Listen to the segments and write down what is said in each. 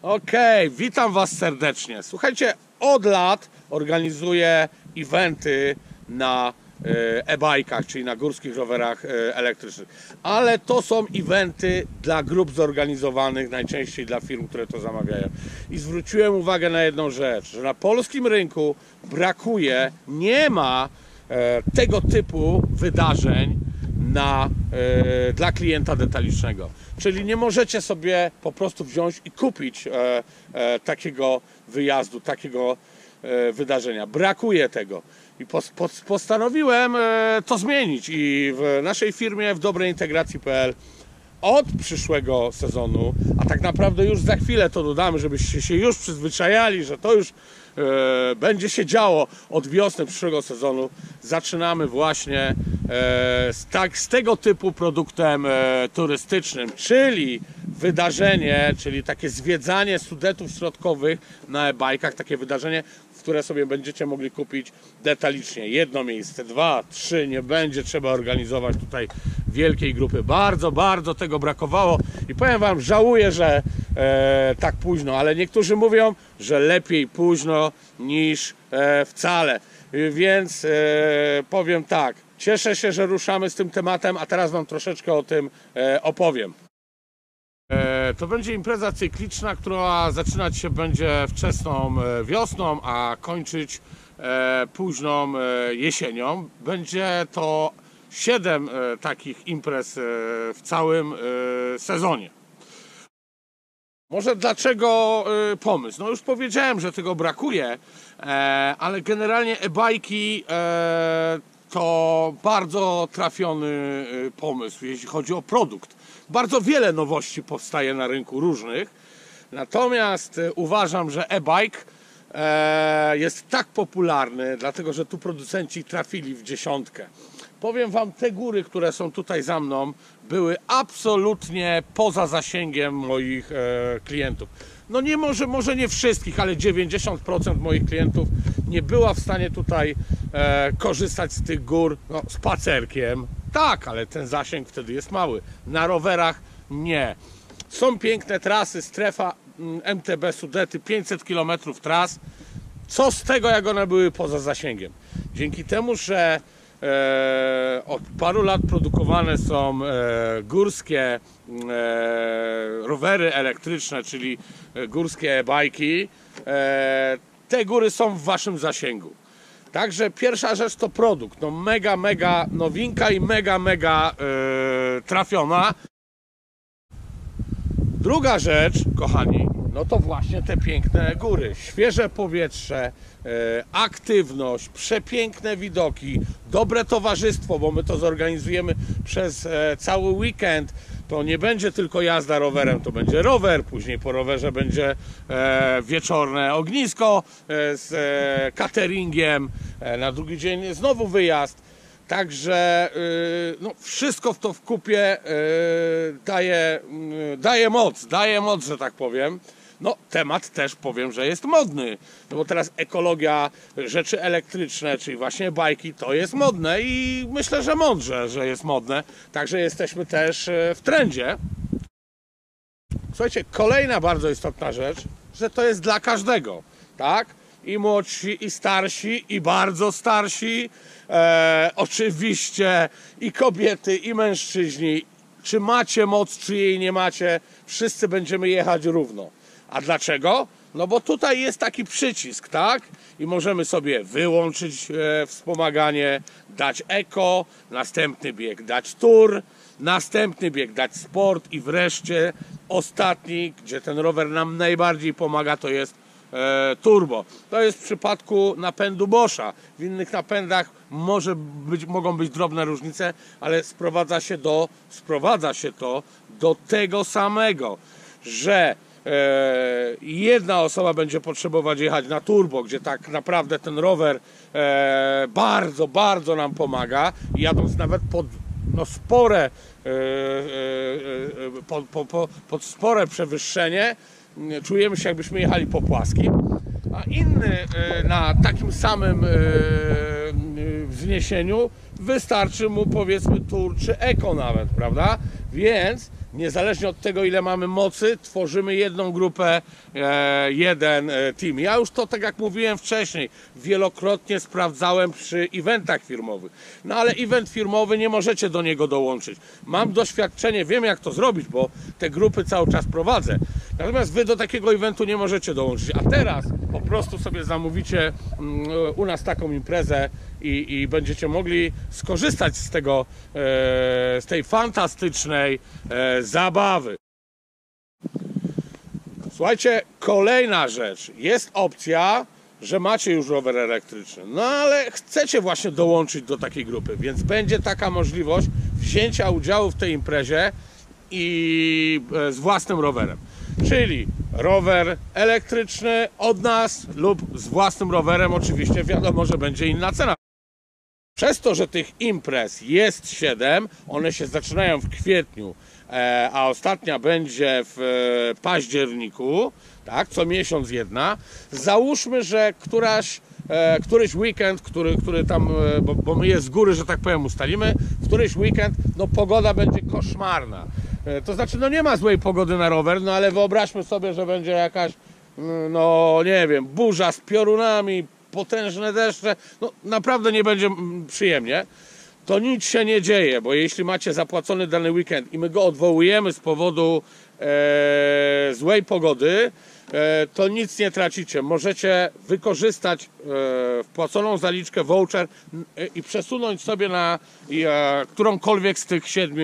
Okej, witam Was serdecznie. Słuchajcie, od lat organizuję eventy na e-bajkach, czyli na górskich rowerach elektrycznych. Ale to są eventy dla grup zorganizowanych, najczęściej dla firm, które to zamawiają. I zwróciłem uwagę na jedną rzecz, że na polskim rynku brakuje, nie ma tego typu wydarzeń dla klienta detalicznego. Czyli nie możecie sobie po prostu wziąć i kupić takiego wyjazdu, takiego wydarzenia. Brakuje tego. I postanowiłem to zmienić i w naszej firmie w dobreintegracji.pl od przyszłego sezonu, a tak naprawdę już za chwilę to dodamy, żebyście się już przyzwyczajali, że to już będzie się działo od wiosny przyszłego sezonu. Zaczynamy właśnie z tego typu produktem turystycznym, czyli wydarzenie, czyli takie zwiedzanie studentów środkowych na e-bajkach, takie wydarzenie, które sobie będziecie mogli kupić detalicznie. Jedno miejsce, 2, 3, nie będzie trzeba organizować tutaj wielkiej grupy. Bardzo, bardzo tego brakowało i powiem Wam, żałuję, że tak późno, ale niektórzy mówią, że lepiej późno niż wcale. Więc powiem tak, cieszę się, że ruszamy z tym tematem, a teraz Wam troszeczkę o tym opowiem. To będzie impreza cykliczna, która zaczynać się będzie wczesną wiosną, a kończyć późną jesienią. Będzie to 7 takich imprez w całym sezonie. Może dlaczego pomysł? No już powiedziałem, że tego brakuje, ale generalnie e-bajki to bardzo trafiony pomysł, jeśli chodzi o produkt. Bardzo wiele nowości powstaje na rynku różnych, natomiast uważam, że e-bike jest tak popularny, dlatego że tu producenci trafili w dziesiątkę. Powiem Wam, te góry, które są tutaj za mną, były absolutnie poza zasięgiem moich klientów. No nie może nie wszystkich, ale 90% moich klientów nie była w stanie tutaj korzystać z tych gór spacerkiem. Tak, ale ten zasięg wtedy jest mały. Na rowerach nie. Są piękne trasy, strefa MTB Sudety, 500 km tras. Co z tego, jak one były poza zasięgiem? Dzięki temu, że od paru lat produkowane są górskie rowery elektryczne, czyli górskie bajki, te góry są w Waszym zasięgu. Także pierwsza rzecz to produkt, no mega nowinka i mega trafiona. Druga rzecz, kochani, no to właśnie te piękne góry, świeże powietrze, aktywność, przepiękne widoki, dobre towarzystwo, bo my to zorganizujemy przez cały weekend. To nie będzie tylko jazda rowerem, to będzie rower, później po rowerze będzie wieczorne ognisko z cateringiem, na drugi dzień znowu wyjazd. Także no, wszystko w to w kupie daje moc, że tak powiem. No, temat też powiem, że jest modny, no bo teraz ekologia, rzeczy elektryczne, czyli właśnie bajki, to jest modne i myślę, że mądrze, że jest modne, także jesteśmy też w trendzie. Słuchajcie, kolejna bardzo istotna rzecz, że to jest dla każdego, tak? I młodsi, i starsi, i bardzo starsi, oczywiście i kobiety, i mężczyźni. Czy macie moc, czy jej nie macie, wszyscy będziemy jechać równo. A dlaczego? No bo tutaj jest taki przycisk, tak? I możemy sobie wyłączyć wspomaganie, dać eko, następny bieg dać tour, następny bieg dać sport i wreszcie ostatni, gdzie ten rower nam najbardziej pomaga, to jest turbo. To jest w przypadku napędu Boscha. W innych napędach mogą być drobne różnice, ale sprowadza się to do tego samego, że jedna osoba będzie potrzebować jechać na turbo, gdzie tak naprawdę ten rower bardzo nam pomaga, jadąc nawet pod spore przewyższenie, czujemy się, jakbyśmy jechali po płaskim, a inny na takim samym wzniesieniu wystarczy mu powiedzmy Tour czy Eco nawet, prawda? Więc niezależnie od tego, ile mamy mocy, tworzymy jedną grupę, jeden team. Ja już to, tak jak mówiłem wcześniej, wielokrotnie sprawdzałem przy eventach firmowych. No ale event firmowy nie możecie do niego dołączyć. Mam doświadczenie, wiem jak to zrobić, bo te grupy cały czas prowadzę. Natomiast wy do takiego eventu nie możecie dołączyć. A teraz po prostu sobie zamówicie u nas taką imprezę i będziecie mogli skorzystać z tego, z tej fantastycznej zabawy. Słuchajcie, kolejna rzecz. Jest opcja, że macie już rower elektryczny, no ale chcecie właśnie dołączyć do takiej grupy, więc będzie taka możliwość wzięcia udziału w tej imprezie i z własnym rowerem. Czyli rower elektryczny od nas lub z własnym rowerem, oczywiście wiadomo, że będzie inna cena. Przez to, że tych imprez jest 7, one się zaczynają w kwietniu, a ostatnia będzie w październiku, tak, co miesiąc jedna. Załóżmy, że któryś weekend, który tam, bo my je z góry, że tak powiem, ustalimy, w któryś weekend, no pogoda będzie koszmarna. To znaczy, no nie ma złej pogody na rower, no ale wyobraźmy sobie, że będzie jakaś, no nie wiem, burza z piorunami, potężne deszcze, no naprawdę nie będzie przyjemnie. To nic się nie dzieje, bo jeśli macie zapłacony dany weekend i my go odwołujemy z powodu złej pogody, to nic nie tracicie. Możecie wykorzystać wpłaconą zaliczkę, voucher i przesunąć sobie na którąkolwiek z tych 7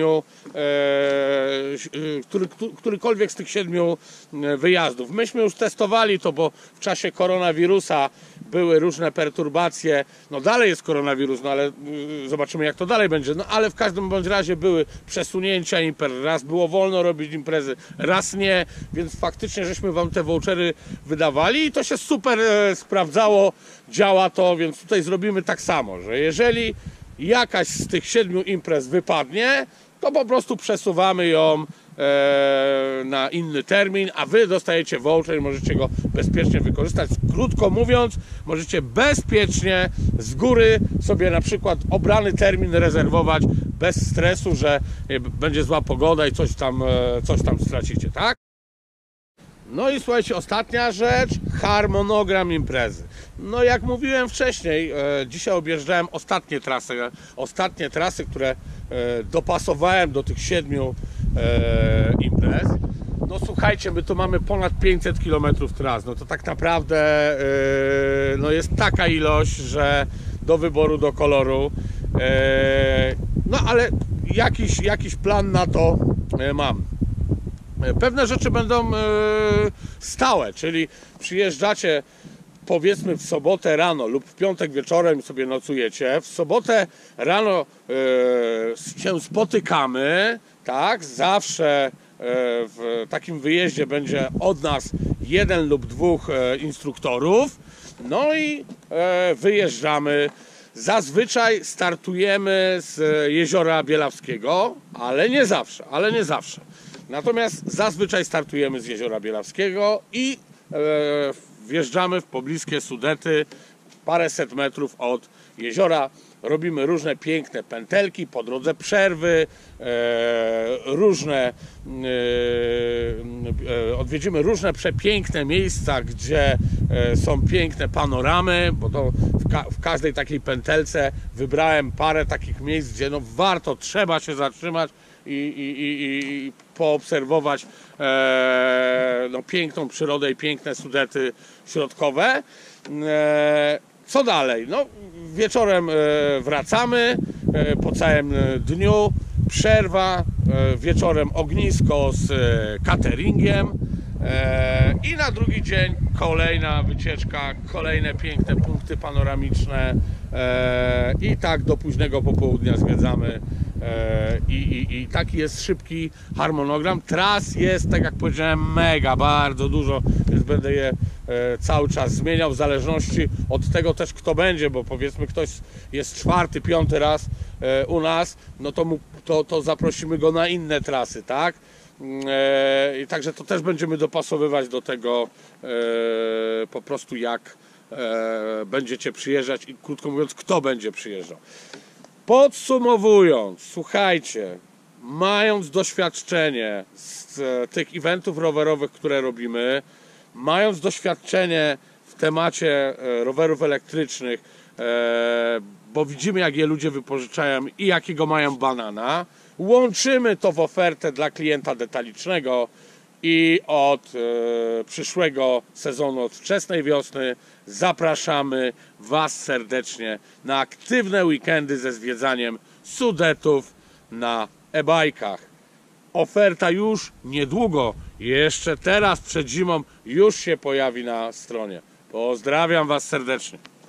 którykolwiek z tych 7 wyjazdów. Myśmy już testowali to, bo w czasie koronawirusa były różne perturbacje. No dalej jest koronawirus, no ale zobaczymy jak to dalej będzie. No ale w każdym bądź razie były przesunięcia imprez. Raz było wolno robić imprezy, raz nie, więc faktycznie żeśmy wam te vouchery wydawali i to się super sprawdzało, działa to, więc tutaj zrobimy tak samo, że jeżeli jakaś z tych 7 imprez wypadnie, to po prostu przesuwamy ją na inny termin, a wy dostajecie voucher i możecie go bezpiecznie wykorzystać. Krótko mówiąc, możecie bezpiecznie z góry sobie na przykład obrany termin rezerwować bez stresu, że będzie zła pogoda i coś tam stracicie, tak? No i słuchajcie, ostatnia rzecz, harmonogram imprezy. No jak mówiłem wcześniej, dzisiaj objeżdżałem ostatnie trasy, które dopasowałem do tych 7 imprez. No słuchajcie, my tu mamy ponad 500 km tras, no to tak naprawdę no jest taka ilość, że do wyboru, do koloru, no ale jakiś plan na to mam. Pewne rzeczy będą stałe, czyli przyjeżdżacie powiedzmy w sobotę rano lub w piątek wieczorem i sobie nocujecie. W sobotę rano się spotykamy, tak? Zawsze w takim wyjeździe będzie od nas 1 lub 2 instruktorów. No i wyjeżdżamy. Zazwyczaj startujemy z Jeziora Bielawskiego, ale nie zawsze. Natomiast zazwyczaj startujemy z Jeziora Bielawskiego i wjeżdżamy w pobliskie Sudety, paręset metrów od jeziora. Robimy różne piękne pętelki, po drodze przerwy, odwiedzimy różne przepiękne miejsca, gdzie są piękne panoramy, bo to w każdej takiej pętelce wybrałem parę takich miejsc, gdzie no warto, trzeba się zatrzymać i poobserwować no, piękną przyrodę i piękne Sudety środkowe. Co dalej? No, wieczorem wracamy po całym dniu, przerwa, wieczorem ognisko z cateringiem i na drugi dzień kolejna wycieczka, kolejne piękne punkty panoramiczne i tak do późnego popołudnia zwiedzamy i taki jest szybki harmonogram. Tras jest, tak jak powiedziałem, mega, bardzo dużo, więc będę je cały czas zmieniał w zależności od tego też kto będzie, bo powiedzmy ktoś jest 4., 5. raz u nas, no to zaprosimy go na inne trasy, tak? I także to też będziemy dopasowywać do tego po prostu jak będziecie przyjeżdżać i krótko mówiąc kto będzie przyjeżdżał. Podsumowując, słuchajcie, mając doświadczenie z tych eventów rowerowych, które robimy, mając doświadczenie w temacie rowerów elektrycznych, bo widzimy, jak je ludzie wypożyczają i jakiego mają banana, łączymy to w ofertę dla klienta detalicznego i od przyszłego sezonu, od wczesnej wiosny zapraszamy Was serdecznie na aktywne weekendy ze zwiedzaniem Sudetów na e-bajkach. Oferta już niedługo, jeszcze teraz przed zimą już się pojawi na stronie. Pozdrawiam Was serdecznie.